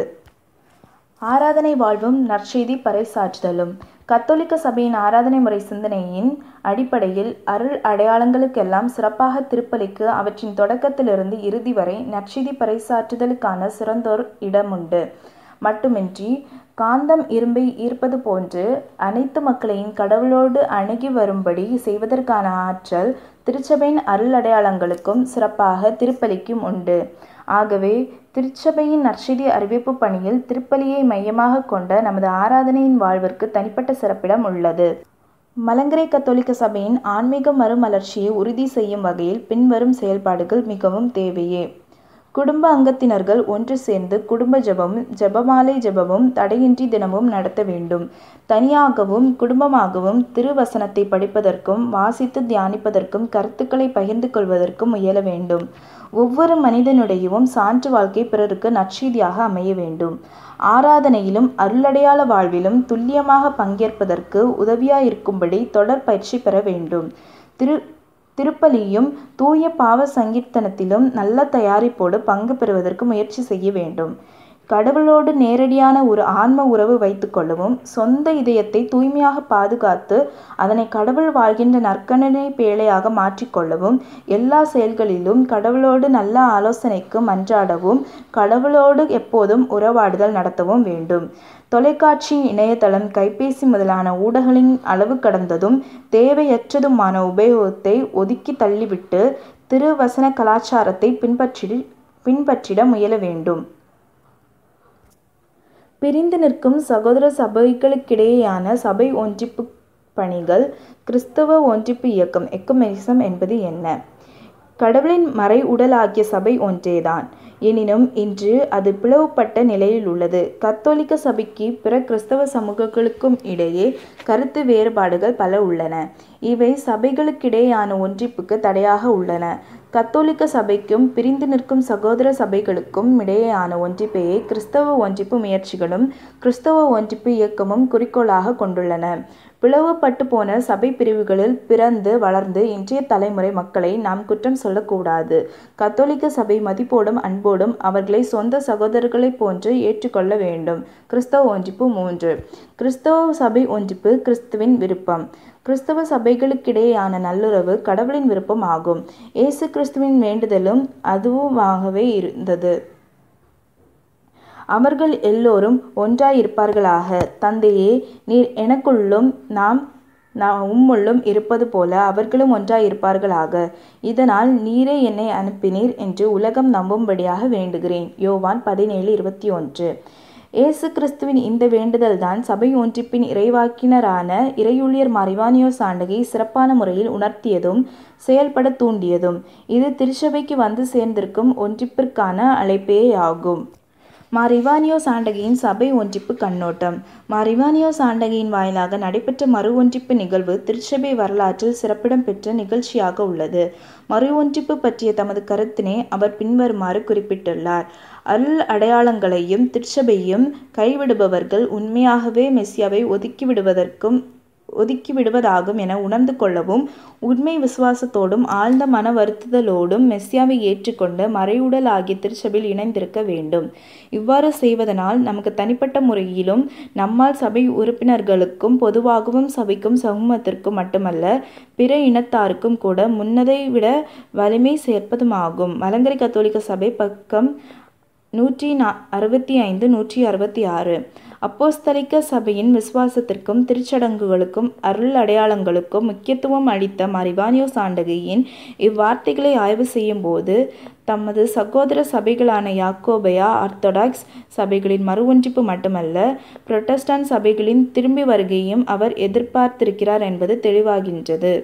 ஆராதனை வாழ்வும் நற்செய்தி பறைசாற்றுதலும். கத்தோலிக்க சபையின் ஆராதனை முறை சிந்தனையின் அடிப்படையில் அருள் அடையாளங்களுக்கெல்லாம் சிறப்பாக திருப்பலிக்கு அவற்றின் தொடக்கத்திலிருந்து இறுதி வரை நற்செய்தி பறைசாற்றுதலுக்கான சிறந்தோர் இடமுண்டு. மட்டுமின்றி காந்தம் இரும்பை ஈர்ப்பது போன்று அனைத்து மக்களையும் கடவுளோடு அணுகி வரும்படி செய்வதற்கான ஆற்றல் திருச்சபையின் அருள் அடையாளங்களுக்கும் சிறப்பாக திருப்பலிக்கும் உண்டு. ஆகவே திருச்சபையின் நற்செய்தி அறிவிப்பு பணியில் திருப்பலியை மையமாக கொண்ட நமது ஆராதனையின் வாழ்விற்கு தனிப்பட்ட சிறப்பிடம் உள்ளது. மலங்கரை கத்தோலிக்க சபையின் ஆன்மீக மறுமலர்ச்சியை உறுதி செய்யும் வகையில் பின்வரும் செயல்பாடுகள் மிகவும் தேவையே. குடும்ப அங்கத்தினர்கள் ஒன்று சேர்ந்து குடும்ப ஜெபமும் ஜெபமாலை ஜெபமும் தடையின்றி தினமும் நடத்த வேண்டும். தனியாகவும் குடும்பமாகவும் திருவசனத்தை படிப்பதற்கும் வாசித்து தியானிப்பதற்கும் கருத்துக்களை பகிர்ந்து கொள்வதற்கும் முயல வேண்டும். ஒவ்வொரு மனிதனுடையவும் சான்று வாழ்க்கை பிறருக்கு நற்செய்தியாக அமைய வேண்டும். ஆராதனையிலும் அருளடையாள வாழ்விலும் துல்லியமாக பங்கேற்பதற்கு உதவியாயிருக்கும்படி தொடர் பயிற்சி பெற வேண்டும். திரு திருப்பலியும் தூய பாவ சங்கீர்த்தனத்திலும் நல்ல தயாரிப்போடு பங்கு பெறுவதற்கு முயற்சி செய்ய வேண்டும். கடவுளோடு நேரடியான ஒரு ஆன்ம உறவு வைத்து கொள்ளவும் சொந்த இதயத்தை தூய்மையாக பாதுகாத்து அதனை கடவுள் வாழ்கின்ற நற்கணனை பேழையாக மாற்றிக்கொள்ளவும் எல்லா செயல்களிலும் கடவுளோடு நல்ல ஆலோசனைக்கு மன்றாடவும் கடவுளோடு எப்போதும் உறவாடுதல் நடத்தவும் வேண்டும். தொலைக்காட்சி, இணையதளம், கைபேசி முதலான ஊடகங்களின் அளவு கடந்ததும் தேவையற்றதுமான உபயோகத்தை ஒதுக்கி தள்ளிவிட்டு திருவசன கலாச்சாரத்தை பின்பற்றி பின்பற்றிட முயல வேண்டும். பிரிந்து நிற்கும் சகோதர சபைகளுக்கிடையேயான சபை ஒன்றிப்பு பணிகள். கிறிஸ்தவ ஒன்றிப்பு இயக்கம் எக்குமெனிசம் என்பது என்ன? கடவுளின் மறை உடலாகிய சபை ஒன்றேதான். எனினும் இன்று அது பிளவுபட்ட நிலையில் உள்ளது. கத்தோலிக்க சபைக்கு பிற கிறிஸ்தவ சமூகங்களுக்கும் இடையே கருத்து வேறுபாடுகள் பல உள்ளன. இவை சபைகளுக்கிடையேயான ஒன்றிப்புக்கு தடையாக உள்ளன. கத்தோலிக்க சபைக்கும் பிரிந்து நிற்கும் சகோதர சபைகளுக்கும் இடையேயான ஒன்றிப்பையே கிறிஸ்தவ ஒன்றிப்பு முயற்சிகளும் கிறிஸ்தவ ஒன்றிப்பு இயக்கமும் குறிக்கோளாக கொண்டுள்ளன. பிளவுபட்டு போன சபை பிரிவுகளில் பிறந்து வளர்ந்து இன்றைய தலைமுறை மக்களை நாம் குற்றம் சொல்லக்கூடாது. கத்தோலிக்க சபை மதிப்போடும் அன்போடும் அவர்களை சொந்த சகோதரர்களைப் போன்று ஏற்றுக்கொள்ள வேண்டும். கிறிஸ்தவ ஒன்றிப்பு மூன்று. கிறிஸ்தவ சபை ஒன்றிப்பு கிறிஸ்துவின் விருப்பம். கிறிஸ்தவ சபைகளுக்கிடையேயான நல்லுறவு கடவுளின் விருப்பம் ஆகும். இயேசு கிறிஸ்துவின் வேண்டுதலும் அதுவாகவே இருந்தது. அவர்கள் எல்லோரும் ஒன்றாயிருப்பார்களாக. தந்தையே, நீர் எனக்குள்ளும் நாம் நான் உம்முள்ளும் இருப்பது போல அவர்களும் ஒன்றாயிருப்பார்களாக. இதனால் நீரே என்னை அனுப்பினீர் என்று உலகம் நம்பும்படியாக வேண்டுகிறேன். யோவான் பதினேழு இருபத்தி ஒன்று. இயேசு கிறிஸ்துவின் இந்த வேண்டுதல்தான் சபை ஒன்றிப்பின் இறைவாக்கினரான இறையூழியர் மார் இவானியோஸ் சாண்டகை சிறப்பான முறையில் உணர்த்தியதும் செயல்பட தூண்டியதும். இது திருச்சபைக்கு வந்து சேர்ந்திருக்கும் ஒன்றிப்பிற்கான அழைப்பேயாகும். மார் இவானியோஸ் சாண்டகையின் சபை ஒன்றிப்பு கண்ணோட்டம். மார் இவானியோஸ் சாண்டகையின் வாயிலாக நடைபெற்ற மறு ஒன்றிப்பு நிகழ்வு திருச்சபை வரலாற்றில் சிறப்பிடம் பெற்ற நிகழ்ச்சியாக உள்ளது. மறு ஒன்றிப்பு பற்றிய தமது கருத்தினை அவர் பின்வருமாறு குறிப்பிட்டுள்ளார். அருள் அடையாளங்களையும் திருச்சபையும் கைவிடுபவர்கள் உண்மையாகவே மெசியாவை ஒதுக்கிவிடுவதற்கும் ஒதுக்கிவிடுவதாகும் என உணர்ந்து கொள்ளவும், உண்மை விசுவாசத்தோடும் ஆழ்ந்த மன வருத்துதலோடும் மெசியாவை ஏற்றுக்கொண்டு மறைவுடல் ஆகிய திருச்சபையில் இணைந்திருக்க வேண்டும். இவ்வாறு செய்வதனால் நமக்கு தனிப்பட்ட முறையிலும் நம்மால் சபை உறுப்பினர்களுக்கும் பொதுவாகவும் சபைக்கும் சமூகத்திற்கும் மட்டுமல்ல பிற இனத்தாருக்கும் கூட முன்னதை விட வலிமை சேர்ப்பதுமாகும். மலங்கரை கத்தோலிக்க சபை பக்கம் நூற்றி அறுபத்தி ஐந்து நூற்றி அறுபத்தி ஆறு. அப்போஸ்தலிக்க சபையின் விசுவாசத்திற்கும் திருச்சடங்குகளுக்கும் அருள் அடையாளங்களுக்கும் முக்கியத்துவம் அளித்த மார் இவானியோஸ் சாண்டகையின் இவ்வார்த்தைகளை ஆய்வு செய்யும் போது தமது சகோதர சபைகளான யாக்கோபையா ஆர்த்தடாக்ஸ் சபைகளின் மறு ஒன்றிப்பு மட்டுமல்ல, புரொட்டஸ்டாண்ட் சபைகளின் திரும்பி வருகையும் அவர் எதிர்பார்த்திருக்கிறார் என்பது தெளிவாகின்றது.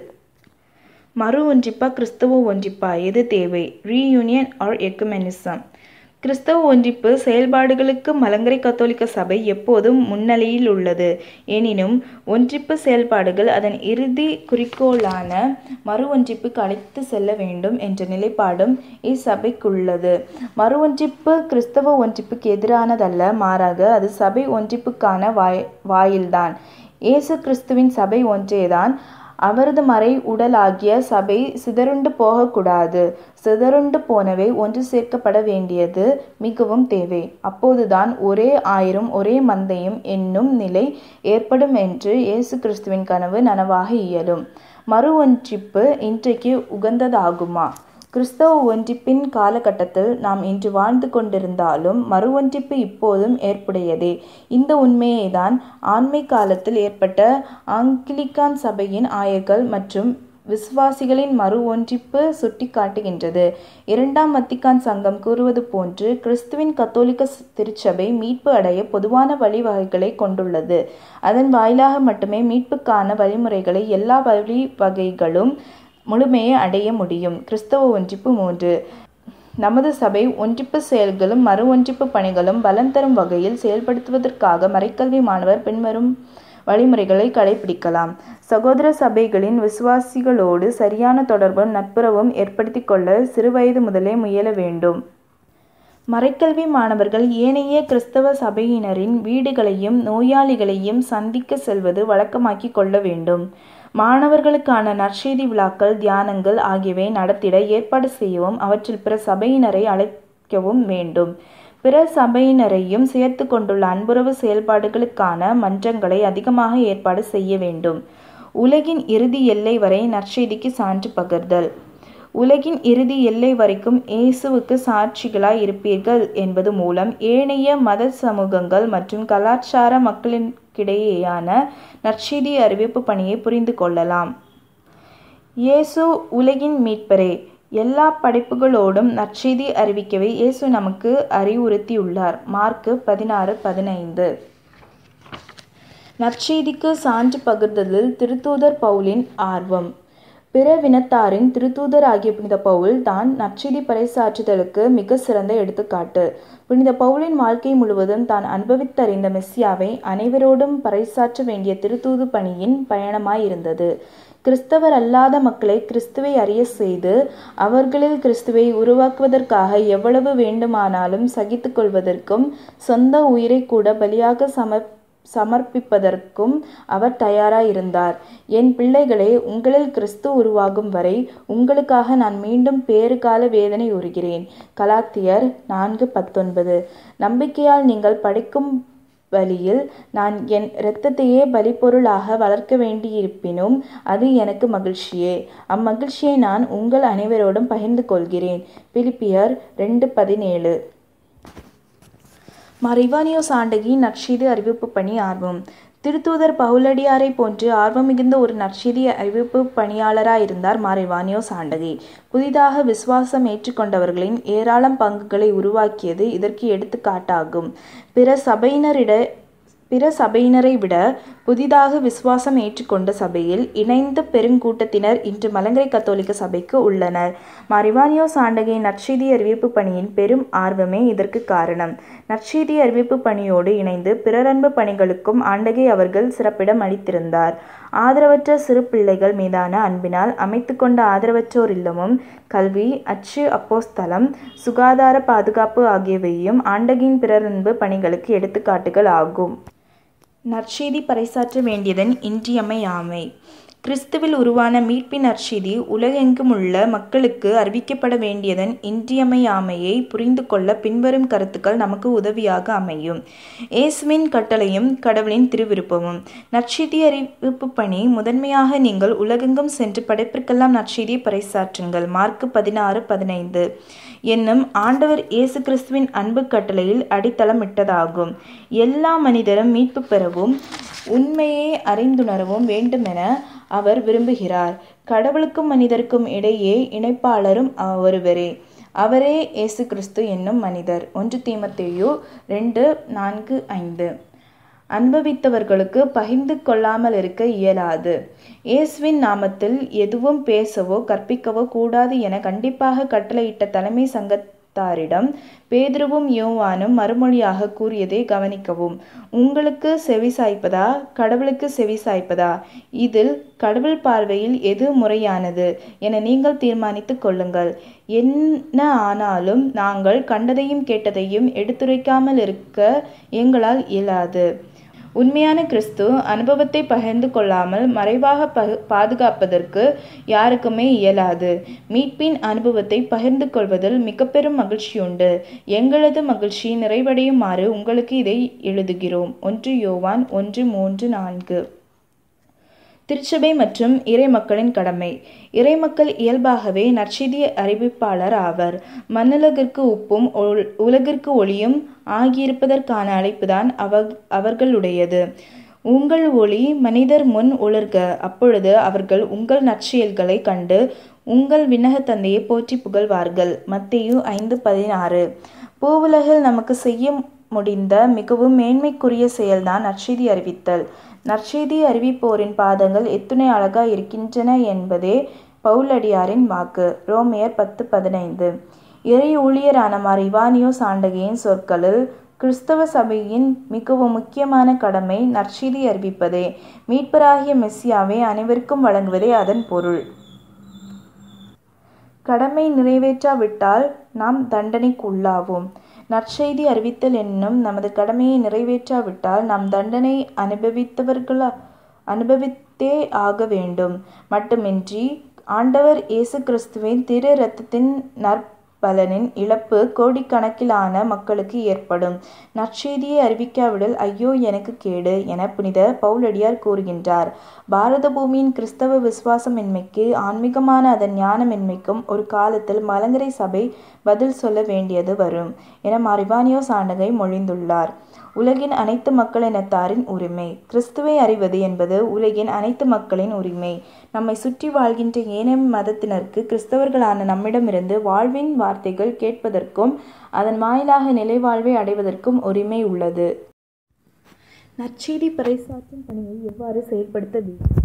மறு ஒன்றிப்பா கிறிஸ்தவ ஒன்றிப்பா? எது தேவை? Reunion or ecumenism? கிறிஸ்தவ ஒன்றிப்பு செயல்பாடுகளுக்கு மலங்கரை கத்தோலிக்க சபை எப்போதும் முன்னிலையில் உள்ளது. எனினும் ஒன்றிப்பு செயல்பாடுகள் அதன் இறுதி குறிக்கோளான மறு ஒன்றிப்புக்கு அழைத்து செல்ல வேண்டும் என்ற நிலைப்பாடும் இச்சபைக்குள்ளது. மறு ஒன்றிப்பு கிறிஸ்தவ ஒன்றிப்புக்கு எதிரானதல்ல, மாறாக அது சபை ஒன்றிப்புக்கான வாய் வாயில்தான். இயேசு கிறிஸ்துவின் சபை ஒன்றேதான். அவரது மறை உடலாகிய சபை சிதறுண்டு போகக்கூடாது. சிதறுண்டு போனவை ஒன்று சேர்க்கப்பட வேண்டியது மிகவும் தேவை. அப்போதுதான் ஒரே ஆயிரம் ஒரே மந்தையும் என்னும் நிலை ஏற்படும் என்று இயேசு கிறிஸ்துவின் கனவு நனவாக இயலும். மறு ஒன்றிப்பு இன்றைக்கு உகந்ததாகுமா? கிறிஸ்தவ ஒன்றிப்பின் காலகட்டத்தில் நாம் இன்று வாழ்ந்து கொண்டிருந்தாலும் மறு ஒன்றிப்பு இப்போதும் ஏற்புடையதே. இந்த உண்மையை தான் ஆண்மை காலத்தில் ஏற்பட்ட ஆங்கிலிக்கான் சபையின் ஆயர்கள் மற்றும் விசுவாசிகளின் மறு ஒன்றிப்பு சுட்டி காட்டுகின்றது. இரண்டாம் வத்திக்கான் சங்கம் கூறுவது போன்று கிறிஸ்துவின் கத்தோலிக்க திருச்சபை மீட்பு அடைய பொதுவான வழிவகைகளை கொண்டுள்ளது. அதன் வாயிலாக மட்டுமே மீட்புக்கான வழிமுறைகளை எல்லா வழிவகைகளும் முழுமையை அடைய முடியும். கிறிஸ்தவ ஒன்றிப்பு மூன்று. நமது சபை ஒன்றிப்பு செயல்களும் மறு ஒன்றிப்பு பணிகளும் பலன் தரும் வகையில் செயல்படுத்துவதற்காக மறைக்கல்வி மாணவர் பின்வரும் வழிமுறைகளை கடைபிடிக்கலாம். சகோதர சபைகளின் விசுவாசிகளோடு சரியான தொடர்பும் நட்புறவும் ஏற்படுத்தி கொள்ள சிறுவயது முதலே முயல வேண்டும். மறைக்கல்வி மாணவர்கள் ஏனைய கிறிஸ்தவ சபையினரின் வீடுகளையும் நோயாளிகளையும் சந்திக்க செல்வது வழக்கமாக்கி கொள்ள வேண்டும். மாணவர்களுக்கான நற்செய்தி விழாக்கள், தியானங்கள் ஆகியவை நடத்திட ஏற்பாடு செய்யவும் அவற்றில் பிற சபையினரை அழைக்கவும் வேண்டும். பிற சபையினரையும் சேர்த்து கொண்டுள்ள அன்புறவு செயல்பாடுகளுக்கான மன்றங்களை அதிகமாக ஏற்பாடு செய்ய வேண்டும். உலகின் இறுதி எல்லை வரை நற்செய்திக்கு சான்று பகர்தல். உலகின் இறுதி எல்லை வரைக்கும் இயேசுவுக்கு சாட்சிகளாய் இருப்பீர்கள் என்பது மூலம் ஏனைய மத சமூகங்கள் மற்றும் கலாச்சார மக்களிடையேயான நற்செய்தி அறிவிப்பு பணியை புரிந்து கொள்ளலாம். இயேசு உலகின் மீட்பரே. எல்லா படைப்புகளோடும் நற்செய்தி அறிவிக்கவே இயேசு நமக்கு அறிவுறுத்தியுள்ளார். மார்க்கு பதினாறு பதினைந்து. நற்செய்திக்கு சான்று பகிர்தலில் திருத்தூதர் பவுலின் ஆர்வம். பிறவினத்தாரின் திருத்தூதர் ஆகிய புனித பவுல் தான் நற்செய்தி பறைசாற்றுதலுக்கு மிக சிறந்த எடுத்துக்காட்டு. புனித பவுலின் வாழ்க்கை முழுவதும் தான் அனுபவித்தறிந்த மெஸ்ஸியாவை அனைவரோடும் பறைசாற்ற வேண்டிய திருத்தூது பணியின் பயணமாயிருந்தது. கிறிஸ்தவர் அல்லாத மக்களை கிறிஸ்துவை அறிய செய்து அவர்களில் கிறிஸ்துவை உருவாக்குவதற்காக எவ்வளவு வேண்டுமானாலும் சகித்து கொள்வதற்கும் சொந்த உயிரை கூட பலியாக சமர் சமர்ப்பிப்பதற்கும் அவர் தயாராயிருந்தார். என் பிள்ளைகளே, உங்களில் கிறிஸ்து உருவாகும் வரை உங்களுக்காக நான் மீண்டும் பேறுகால வேதனை உறுகிறேன். கலாத்தியர் நான்கு பத்தொன்பது. நம்பிக்கையால் நீங்கள் படைக்கும் வழியில் நான் என் இரத்தத்தையே பலிப்பொருளாக வளர்க்க வேண்டியிருப்பினும் அது எனக்கு மகிழ்ச்சியே. அம்மகிழ்ச்சியை நான் உங்கள் அனைவரோடும் பகிர்ந்து கொள்கிறேன். பிலிப்பியர் ரெண்டு பதினேழு. மார் இவானியோ சாண்டகி நற்செய்தி அறிவிப்பு பணி ஆர்வம். திருத்தூதர் பவுலடியாரை போன்று ஆர்வம் மிகுந்த ஒரு நற்செய்தி அறிவிப்பு பணியாளராயிருந்தார் மார் இவானியோ சாண்டகி. புதிதாக விசுவாசம் ஏற்றுக்கொண்டவர்களின் ஏராளம் பங்குகளை உருவாக்கியது இதற்கு எடுத்துக்காட்டாகும். பிற சபையினரிட பிற சபையினரை விட புதிதாக விசுவாசம் ஏற்றுக்கொண்ட சபையில் இணைந்த பெருங்கூட்டத்தினர் இன்று மலங்கரை கத்தோலிக்க சபைக்கு உள்ளனர். மார் இவானியோ சாண்டகை நற்செய்தி அறிவிப்பு பணியின் பெரும் ஆர்வமே இதற்கு காரணம். நற்செய்தி அறிவிப்பு பணியோடு இணைந்து பிறரன்பு பணிகளுக்கும் ஆண்டகை அவர்கள் சிறப்பிடம் அளித்திருந்தார். ஆதரவற்ற சிறு பிள்ளைகள் மீதான அன்பினால் அமைத்து கொண்ட ஆதரவற்றோர் இல்லமும் கல்வி, அச்சு, அப்போஸ்தலம், சுகாதார பாதுகாப்பு ஆகியவையும் ஆண்டகையின் பிறரன்பு பணிகளுக்கு எடுத்துக்காட்டுகள் ஆகும். நற்செய்தி பறைசாற்ற வேண்டியதன் இன்றியமையாமை. கிறிஸ்துவில் உருவான மீட்பின் நற்செய்தி உலகெங்கும் உள்ள மக்களுக்கு அறிவிக்கப்பட வேண்டியதன் இன்றியமையாமையை புரிந்து கொள்ள பின்வரும் கருத்துக்கள் நமக்கு உதவியாக அமையும். இயேசுவின் கட்டளையும் கடவுளின் திருவிருப்பமும். நற்செய்தி அறிவிப்பு பணி முதன்மையாக நீங்கள் உலகெங்கும் சென்று படைப்பிற்கெல்லாம் நற்செய்தியை பறைசாற்றுங்கள். மார்க்கு பதினாறு பதினைந்து என்னும் ஆண்டவர் இயேசு கிறிஸ்துவின் அன்பு கட்டளையில் அடித்தளமிட்டதாகும். எல்லா மனிதரும் மீட்பு பெறவும் உண்மையை அறிந்துணரவும் வேண்டுமென அவர் விரும்புகிறார். கடவுளுக்கும் மனிதருக்கும் இடையே இணைப்பாளரும் ஒருவரே, அவரே இயேசு கிறிஸ்து என்னும் மனிதர். ஒன்று தீமோத்தேயு ரெண்டு நான்கு ஐந்து. அனுபவித்தவர்களுக்கு பகிர்ந்து கொள்ளாமல் இருக்க இயலாது. இயேசுவின் நாமத்தில் எதுவும் பேசவோ கற்பிக்கவோ கூடாது என கண்டிப்பாக கட்டளையிட்ட தலைமை சங்கத்தாரிடம் பேதுருவும் யோவானும் மறுமொழியாக கூறியதை கவனிக்கவும். உங்களுக்கு செவிசாய்ப்பதா, கடவுளுக்கு செவிசாய்ப்பதா? இதில் கடவுள் பார்வையில் எது முறையானது என நீங்கள் தீர்மானித்து கொள்ளுங்கள். என்ன ஆனாலும் நாங்கள் கண்டதையும் கேட்டதையும் எடுத்துரைக்காமல் இருக்க எங்களால் இயலாது. உண்மையான கிறிஸ்து அனுபவத்தை பகிர்ந்து கொள்ளாமல் மறைவாக பகு பாதுகாப்பதற்கு யாருக்குமே இயலாது. மீட்பின் அனுபவத்தை பகிர்ந்து கொள்வதில் மிக பெரும் மகிழ்ச்சியுண்டு. எங்களது மகிழ்ச்சி நிறைவடையுமாறு உங்களுக்கு இதை எழுதுகிறோம். ஒன்று யோவான் ஒன்று மூன்று நான்கு. திருச்சபை மற்றும் இறைமக்களின் கடமை. இறைமக்கள் இயல்பாகவே நற்செய்தி அறிவிப்பாளர் ஆவர். மண்ணுலகிற்கு உப்பும் உலகிற்கு ஒளியும் ஆகியிருப்பதற்கான அழைப்புதான் அவ அவர்களுடையது. உங்கள் ஒளி மனிதர் முன் ஒளிர்க, அப்பொழுது அவர்கள் உங்கள் நற்செயல்களை கண்டு உங்கள் விண்ணக தந்தையை போற்றி புகழ்வார்கள். மத்தேயு ஐந்து பதினாறு. பூவுலகில் நமக்கு செய்ய முடிந்த மிகவும் மேன்மைக்குரிய செயல்தான் நற்செய்தி அறிவித்தல். நற்செய்தி அறிவிப்போரின் பாதங்கள் எத்துணை அழகா இருக்கின்றன என்பதே பவுலடியாரின் வாக்கு. ரோமையர் பத்து பதினைந்து. இறை ஊழியரான மார் இவானியோ சாண்டகையின் சொற்களில் கிறிஸ்தவ சபையின் மிகவும் முக்கியமான கடமை நற்செய்தி அறிவிப்பதே. மீட்பராகிய மெஸ்ஸியாவை அனைவருக்கும் வழங்குவதே அதன் பொருள். கடமை நிறைவேற்றாவிட்டால் நாம் தண்டனைக்கு உள்ளாவோம். நற்செய்தி அறிவித்தல் என்னும் நமது கடமையை நிறைவேற்றாவிட்டால் நாம் தண்டனை அனுபவித்தவர்களா அனுபவித்தே ஆக வேண்டும். மட்டுமின்றி ஆண்டவர் இயேசு கிறிஸ்துவின் திரு இரத்தத்தின் நற்பலனின் இழப்பு கோடிக்கணக்கிலான மக்களுக்கு ஏற்படும். நற்செய்தியை அறிவிக்காவிடல் ஐயோ எனக்கு கேடு என புனித பவுலடியார் கூறுகின்றார். பாரத பூமியின் கிறிஸ்தவ விசுவாசமின்மைக்கு ஆன்மீகமான அதன் ஞானமின்மைக்கும் ஒரு காலத்தில் மலங்கரை சபை பதில் சொல்ல வேண்டியது வரும் என மார் இவானியோ சாண்டகை மொழிந்துள்ளார். உலகின் அனைத்து மக்களினத்தாரின் உரிமை. கிறிஸ்துவை அறிவது என்பது உலகின் அனைத்து மக்களின் உரிமை. நம்மை சுற்றி வாழ்கின்ற ஏனைய மதத்தினருக்கு கிறிஸ்தவர்களான நம்மிடமிருந்து வாழ்வின் வார்த்தைகள் கேட்பதற்கும் அதன் வாயிலாக நிலைவாழ்வை அடைவதற்கும் உரிமை உள்ளது. நற்செய்தி பறைசாற்றும் பணியை எவ்வாறு செயல்படுத்த வேண்டும்?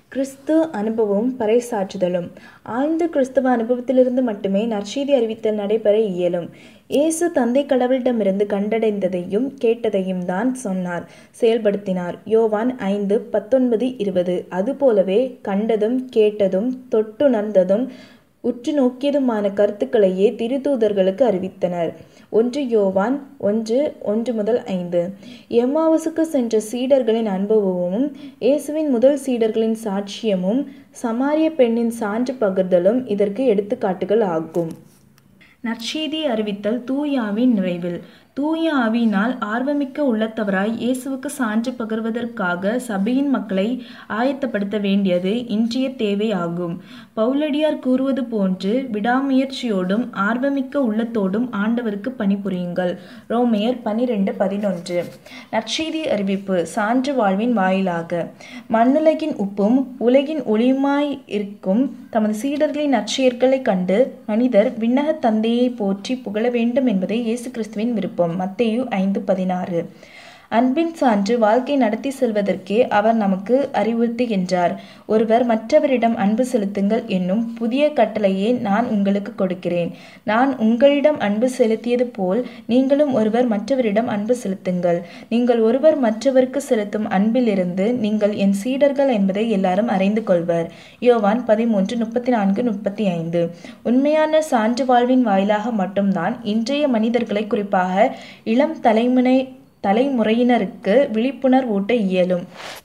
கிறிஸ்து அனுபவமும் பறைசாற்றுதலும். ஆழ்ந்த கிறிஸ்தவ அனுபவத்திலிருந்து மட்டுமே நற்செய்தி அறிவித்தல் நடைபெற இயலும். இயேசு தந்தை கடவுளிடமிருந்து கண்டடைந்ததையும் கேட்டதையும் தான் சொன்னார், செயல்படுத்தினார். யோவான் ஐந்து பத்தொன்பது இருபது. அதுபோலவே கண்டதும் கேட்டதும் தொட்டுணர்ந்ததும் உற்று நோக்கியதுமான கருத்துக்களையே திருத்தூதர்களுக்கு அறிவித்தனர். ஒன்று யோவான் ஒன்று ஒன்று முதல் ஐந்து. எம்மாவுசுக்கு சென்ற சீடர்களின் அனுபவமும் இயேசுவின் முதல் சீடர்களின் சாட்சியமும் சமாரிய பெண்ணின் சான்று பகிர்தலும் இதற்கு எடுத்துக்காட்டுகள் ஆகும். நற்செய்தி அறிவித்தல் தூய ஆவியின் நிறைவில். தூய ஆவியினால் ஆர்வமிக்க உள்ளத்தவராய் இயேசுவுக்கு சான்று பகர்வதற்காக சபையின் மக்களை ஆயத்தப்படுத்த வேண்டியது இன்றைய தேவை ஆகும். பவுலடியார் கூறுவது போன்று விடாமுயற்சியோடும் ஆர்வமிக்க உள்ளத்தோடும் ஆண்டவருக்கு பணிபுரியுங்கள். ரோமையர் பனிரெண்டு பதினொன்று. நற்செய்தி அறிவிப்பு சான்று வாழ்வின் வாயிலாக. மண்ணுலகின் உப்பும் உலகின் ஒளியுமாய் இருக்கும் தமது சீடர்களின் நற்செயல்களை கண்டு மனிதர் விண்ணக தந்தையை போற்றி புகழ வேண்டும் என்பதே இயேசு கிறிஸ்துவின் விருப்பம். மத்தேயு ஐந்து பதினாறு. அன்பின் சான்று வாழ்க்கை நடத்தி செல்வதற்கே அவர் நமக்கு அறிவுறுத்துகின்றார். ஒருவர் மற்றவரிடம் அன்பு செலுத்துங்கள் என்னும் புதிய கட்டளையை நான் உங்களுக்கு கொடுக்கிறேன். நான் உங்களிடம் அன்பு செலுத்தியது போல் நீங்களும் ஒருவர் மற்றவரிடம் அன்பு செலுத்துங்கள். நீங்கள் ஒருவர் மற்றவருக்கு செலுத்தும் அன்பிலிருந்து நீங்கள் என் சீடர்கள் என்பதை எல்லாரும் அறிந்து கொள்வர். யோவான் பதிமூன்று முப்பத்தி நான்கு முப்பத்தி ஐந்து. உண்மையான சான்று வாழ்வின் வாயிலாக மட்டும்தான் இன்றைய மனிதர்களை, குறிப்பாக இளம் தலைமுறை தலைமுறையினருக்கு விழிப்புணர்வூட்ட இயலும்.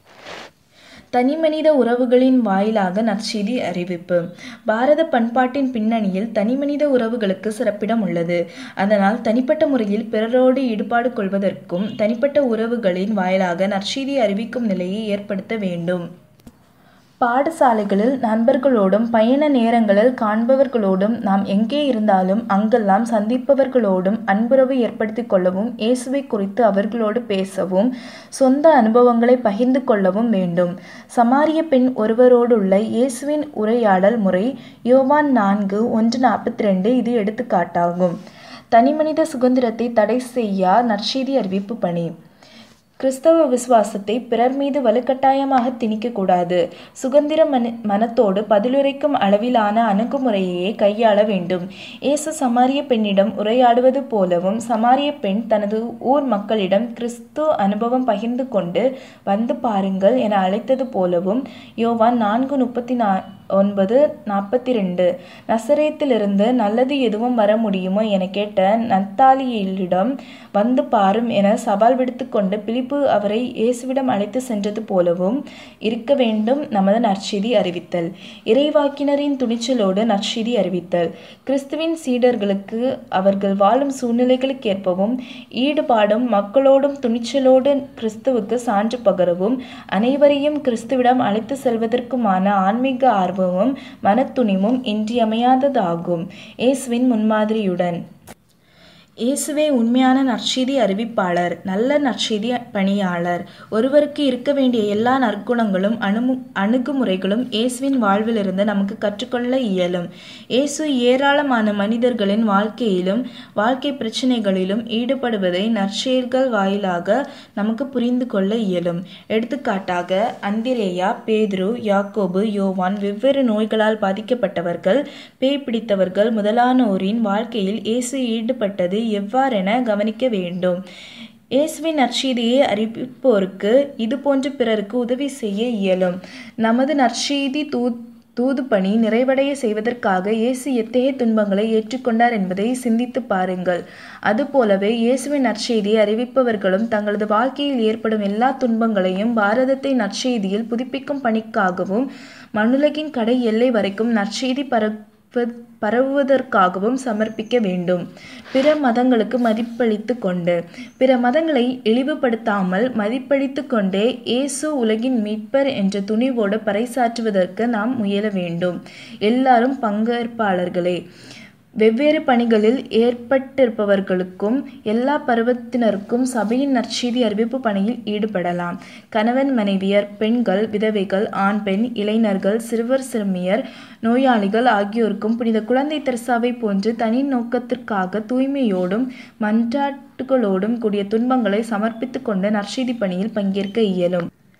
தனிமனித உறவுகளின் வாயிலாக நற்செய்தி அறிவிப்பு. பாரத பண்பாட்டின் பின்னணியில் தனிமனித உறவுகளுக்கு சிறப்பிடம் உள்ளது. அதனால் தனிப்பட்ட முறையில் பிறரோடு ஈடுபாடு கொள்வதற்கும் தனிப்பட்ட உறவுகளின் வாயிலாக நற்செய்தி அறிவிக்கும் நிலையை ஏற்படுத்த வேண்டும். பாடசாலைகளில் நண்பர்களோடும் பயண நேரங்களில் காண்பவர்களோடும் நாம் எங்கே இருந்தாலும் அங்கெல்லாம் சந்திப்பவர்களோடும் அன்புறவு ஏற்படுத்தி கொள்ளவும் இயேசுவை குறித்து அவர்களோடு பேசவும் சொந்த அனுபவங்களை பகிர்ந்து கொள்ளவும் வேண்டும். சமாரிய பெண் ஒருவரோடுள்ள இயேசுவின் உரையாடல் முறை யோவான் நான்கு ஒன்று நாற்பத்தி ரெண்டு இது எடுத்துக்காட்டாகும். தனிமனித சுதந்திரத்தை தடை செய்யா நற்செய்தி அறிவிப்பு பணி. கிறிஸ்தவ விசுவாசத்தை பிறர் மீது வலுக்கட்டாயமாக திணிக்கக்கூடாது. சுதந்திர மன மனத்தோடு பதிலுரைக்கும் அளவிலான அணுகுமுறையே கையாள வேண்டும். இயேசு சமாரிய பெண்ணிடம் உரையாடுவது போலவும் சமாரிய பெண் தனது ஊர் மக்களிடம் கிறிஸ்து அனுபவம் பகிர்ந்து கொண்டு வந்து பாருங்கள் என அழைத்தது போலவும் யோவான் நான்கு முப்பத்தி நா ஒன்பது நாற்பத்தி ரெண்டு. நசரேத்திலிருந்து நல்லது எதுவும் வர முடியுமோ என கேட்ட நத்தாலியிடம் வந்து பாரும் என சவால் விடுத்து கொண்டு பிலிப்பு அவரை இயேசுவிடம் அழைத்து சென்றது போலவும் இருக்க வேண்டும் நமது நற்செய்தி அறிவித்தல். இறைவாக்கினரின் துணிச்சலோடு நற்செய்தி அறிவித்தல். கிறிஸ்துவின் சீடர்களுக்கு அவர்கள் வாழும் சூழ்நிலைகளுக்கேற்பவும் ஈடுபாடும் மக்களோடும் துணிச்சலோடு கிறிஸ்துவுக்கு சான்று பகரவும் அனைவரையும் கிறிஸ்துவிடம் அழைத்து செல்வதற்குமான ஆன்மீக ஆர்வமும் மனத்துணிவும் இன்றியமையாததாகும். இயேசுவின் முன்மாதிரியுடன். இயேசுவே உண்மையான நற்செய்தி அறிவிப்பாளர், நல்ல நற்செய்தி பணியாளர். ஒருவருக்கு இருக்க வேண்டிய எல்லா நற்குணங்களும் அணு அணுகுமுறைகளும் இயேசுவின் வாழ்விலிருந்து நமக்கு கற்றுக்கொள்ள இயலும். இயேசு ஏராளமான மனிதர்களின் வாழ்க்கையிலும் வாழ்க்கை பிரச்சனைகளிலும் ஈடுபடுவதை நற்செயல்கள் வாயிலாக நமக்கு புரிந்து கொள்ள இயலும். எடுத்துக்காட்டாக அந்திரேயா, பேதுரு, யாக்கோபு, யோவான் வெவ்வேறு நோய்களால் பாதிக்கப்பட்டவர்கள், பேய் பிடித்தவர்கள் முதலானோரின் வாழ்க்கையில் இயேசு ஈடுபட்டது எவ்வாறென கவனிக்க வேண்டும். இயேசுவின் நற்செய்தியை அறிவிப்போருக்கு இது போன்று பிறருக்கு உதவி செய்ய இயலும். நமது நற்செய்தி தூ தூது பணி நிறைவடைய செய்வதற்காக இயேசு எத்தகைய துன்பங்களை ஏற்றுக்கொண்டார் என்பதை சிந்தித்து பாருங்கள். அதுபோலவே இயேசுவின் நற்செய்தியை அறிவிப்பவர்களும் தங்களது வாழ்க்கையில் ஏற்படும் எல்லா துன்பங்களையும் பாரதத்தை நற்செய்தியில் புதுப்பிக்கும் பணிக்காகவும் மண்ணுலகின் கடை எல்லை வரைக்கும் நற்செய்தி பர பரவுவதற்காகவும் சமர்ப்பிக்க வேண்டும். பிற மதங்களுக்கு மதிப்பளித்து கொண்டு பிற மதங்களை இழிவுபடுத்தாமல் மதிப்பளித்து கொண்டே இயேசு உலகின் மீட்பர் என்ற துணிவோடு பறைசாற்றுவதற்கு நாம் முயல வேண்டும். எல்லாரும் பங்கேற்பாளர்களே. வெவ்வேறு பணிகளில் ஏற்பட்டிருப்பவர்களுக்கும் எல்லா பருவத்தினருக்கும் சபையின் நற்செய்தி அறிவிப்பு பணியில் ஈடுபடலாம். கணவன் மனைவியர், பெண்கள், விதவைகள், ஆண் பெண், இளைஞர்கள், சிறுவர் சிறுமியர், நோயாளிகள் ஆகியோருக்கும் புனித குழந்தை தெரசாவை போன்று தனி நோக்கத்திற்காக தூய்மையோடும் மன்றாட்டுகளோடும் கூடிய துன்பங்களை சமர்ப்பித்து கொண்டு நற்செய்தி பணியில் பங்கேற்க இயலும்.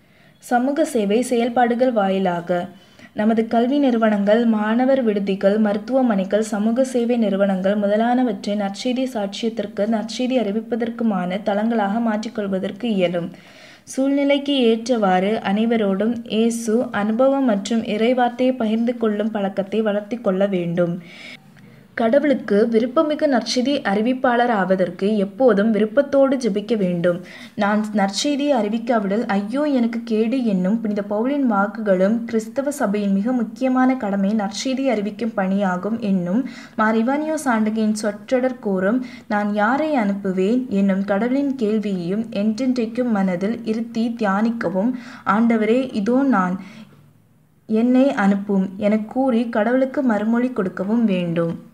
சமூக சேவை செயல்பாடுகள் வாயிலாக நமது கல்வி நிறுவனங்கள், மாணவர் விடுதிகள், மருத்துவமனைகள், சமூக சேவை நிறுவனங்கள் முதலானவற்றை நற்செய்தி சாட்சியத்திற்கு நற்செய்தி அறிவிப்பதற்குமான தளங்களாக மாற்றிக்கொள்வதற்கு இயலும். சூழ்நிலைக்கு ஏற்றவாறு அனைவரோடும் இயேசு அனுபவம் மற்றும் இறைவார்த்தையை பகிர்ந்து கொள்ளும் பழக்கத்தை வளர்த்தி கொள்ள வேண்டும். கடவுளுக்கு விருப்பமிகு நற்செய்தி அறிவிப்பாளர் ஆவதற்கு எப்போதும் விருப்பத்தோடு ஜெபிக்க வேண்டும். நான் நற்செய்தியை அறிவிக்காவிடில் ஐயோ எனக்கு கேடு என்னும் புனித பவுலின் வாக்குகளும் கிறிஸ்தவ சபையின் மிக முக்கியமான கடமை நற்செய்தியை அறிவிக்கும் பணியாகும் என்னும் மார் இவானியோஸ் ஆண்டகையின் சொற்றொடர் கூறும் நான் யாரை அனுப்புவேன் என்னும் கடவுளின் கேள்வியையும் என்றென்றைக்கும் மனதில் இருத்தி தியானிக்கவும், ஆண்டவரே இதோ நான், என்னை அனுப்பும் எனக் கூறி கடவுளுக்கு மறுமொழி கொடுக்கவும் வேண்டும்.